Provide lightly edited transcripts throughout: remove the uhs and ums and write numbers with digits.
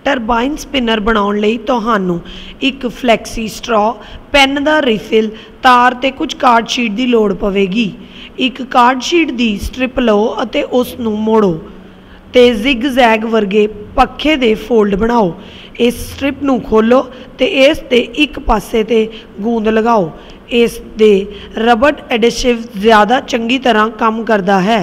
Turbine spinner ਬਣਾਉਣ ਲਈ ਤੁਹਾਨੂੰ ਇੱਕ ਫਲੈਕਸੀ ਸਟ੍ਰॉ, ਪੈਨ ਦਾ ਰੀਫਿਲ, ਤਾਰ ਤੇ ਕੁਝ ਕਾਰਡ ਸ਼ੀਟ ਦੀ ਲੋੜ ਪਵੇਗੀ। ਇੱਕ ਕਾਰਡ ਸ਼ੀਟ ਦੀ ਸਟ੍ਰਿਪ ਲਓ ਅਤੇ ਉਸ ਨੂੰ ਮੋੜੋ ਤੇ zigzag ਵਰਗੇ ਪੱਖੇ ਦੇ ਫੋਲਡ ਬਣਾਓ। ਇਸ ਸਟ੍ਰਿਪ ਨੂੰ ਖੋਲ੍ਹੋ ਤੇ ਇਸ ਦੇ ਇੱਕ ਪਾਸੇ ਤੇ ਗੂੰਦ ਲਗਾਓ। ਇਸ ਦੇ ਰਬੜ ਐਡਿਸਿਵ ਜ਼ਿਆਦਾ ਚੰਗੀ ਤਰ੍ਹਾਂ ਕੰਮ ਕਰਦਾ ਹੈ।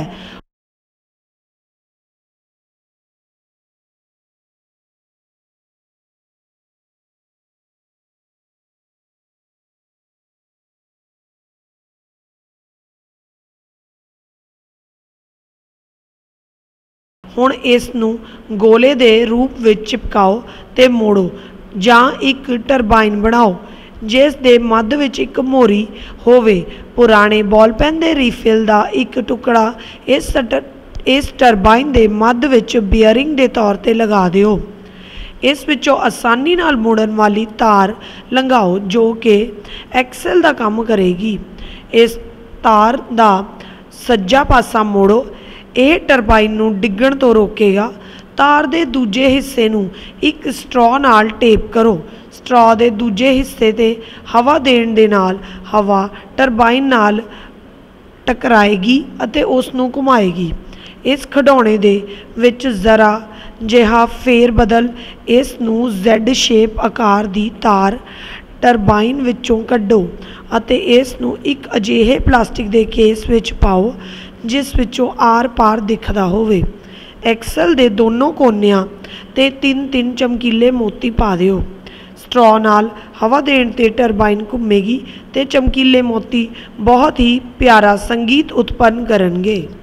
ਹੁਣ ਇਸ ਨੂੰ ਗੋਲੇ ਦੇ ਰੂਪ ਵਿੱਚ ਚਿਪਕਾਓ ਤੇ ਮੋੜੋ ਜਾਂ ਇੱਕ ਟਰਬਾਈਨ ਬਣਾਓ ਜਿਸ ਦੇ ਮੱਧ ਵਿੱਚ ਇੱਕ ਮੋਰੀ ਹੋਵੇ। ਪੁਰਾਣੇ ਬਾਲ ਪੈਨ ਦੇ ਰੀਫਿਲ ਦਾ ਇੱਕ ਟੁਕੜਾ ਇਸ ਟਰਬਾਈਨ ਦੇ ਮੱਧ ਵਿੱਚ ਬੀਅਰਿੰਗ ਦੇ ਤੌਰ ਤੇ ਲਗਾ ਦਿਓ। ਇਸ ਵਿੱਚੋਂ ਆਸਾਨੀ ਨਾਲ ਮੁੜਨ ਵਾਲੀ ਤਾਰ ਲੰਘਾਓ ਜੋ ਕਿ ਐਕਸਲ ਦਾ ਕੰਮ ਕਰੇਗੀ। ਇਸ ਤਾਰ ਦਾ ਸੱਜਾ ਪਾਸਾ ਮੋੜੋ, ਇਹ ਟਰਬਾਈਨ ਨੂੰ ਡਿੱਗਣ ਤੋਂ ਰੋਕੇਗਾ। ਤਾਰ ਦੇ ਦੂਜੇ ਹਿੱਸੇ ਨੂੰ ਇੱਕ ਸਟ੍ਰॉ ਨਾਲ ਟੇਪ ਕਰੋ। ਸਟ੍ਰॉ ਦੇ ਦੂਜੇ ਹਿੱਸੇ ਤੇ ਹਵਾ ਦੇਣ ਦੇ ਨਾਲ ਹਵਾ ਟਰਬਾਈਨ ਨਾਲ ਟਕਰਾਏਗੀ ਅਤੇ ਉਸ ਨੂੰ ਘੁਮਾਏਗੀ। ਇਸ ਖਿਡੌਣੇ ਦੇ ਵਿੱਚ ਜ਼ਰਾ ਜਿਹਾ ਫੇਰ ਬਦਲ ਇਸ ਨੂੰ ਜ਼ੈਡ ਸ਼ੇਪ ਆਕਾਰ ਦੀ ਤਾਰ ਟਰਬਾਈਨ ਵਿੱਚੋਂ ਕੱਢੋ ਅਤੇ ਇਸ ਨੂੰ ਇੱਕ ਅਜਿਹੇ ਪਲਾਸਟਿਕ ਦੇ ਕੇਸ ਵਿੱਚ ਪਾਓ ਜਿਸ ਵਿੱਚੋਂ ਆਰ ਪਾਰ ਦਿਖਦਾ ਹੋਵੇ। ਐਕਸਲ ਦੇ ਦੋਨੋਂ ਕੋਨਿਆਂ ਤੇ 3-3 ਚਮਕੀਲੇ ਮੋਤੀ ਪਾ ਦਿਓ। ਸਟ੍ਰॉ ਨਾਲ ਹਵਾ ਦੇਣ ਤੇ ਟਰਬਾਈਨ ਘੁੰਮੇਗੀ ਤੇ ਚਮਕੀਲੇ ਮੋਤੀ ਬਹੁਤ ਹੀ ਪਿਆਰਾ ਸੰਗੀਤ ਉਤਪੰਨ ਕਰਨਗੇ।